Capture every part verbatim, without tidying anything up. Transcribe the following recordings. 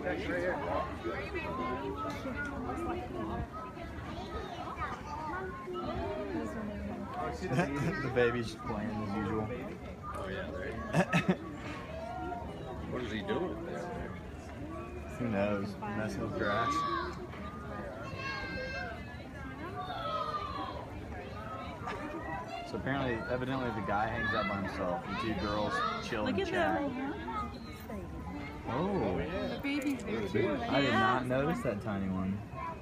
The baby's playing as usual. Oh yeah, there. What is he doing there? Who knows? Messing with grass. So apparently, evidently, the guy hangs out by himself, and two girls chill and chat. Oh, The baby's very cute. I did not notice that tiny one.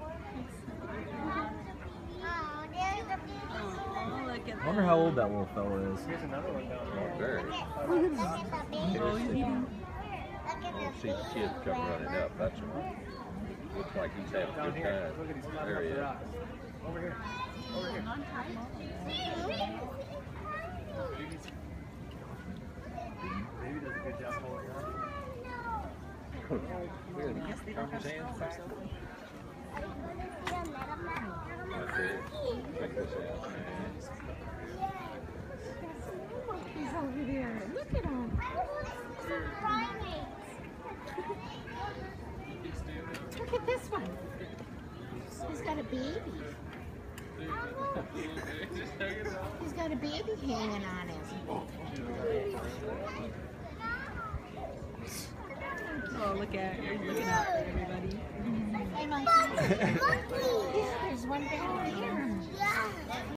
Oh, look at I wonder how old that little fella is. Oh, very. Oh, he's eating. Oh, see the kid come running up. That's what. Looks like he's having a good time. There he is. Over here. Over here. Baby does a good job holding on. Look at him. Turn his hands back. That's it. Check this out, man. He's over there. Look at him. Look at this one. He's got a baby. He's got a baby hanging on him. Oh, look at her. He's looking out for everybody. Hey, Monkey. There's one back here.